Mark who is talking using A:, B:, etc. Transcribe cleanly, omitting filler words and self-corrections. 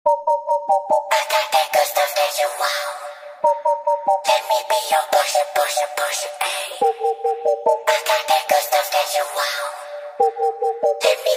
A: I got that good stuff that you want. Let me be your pusher, pusher, pusher, ayy. I got that good stuff that you want. Let me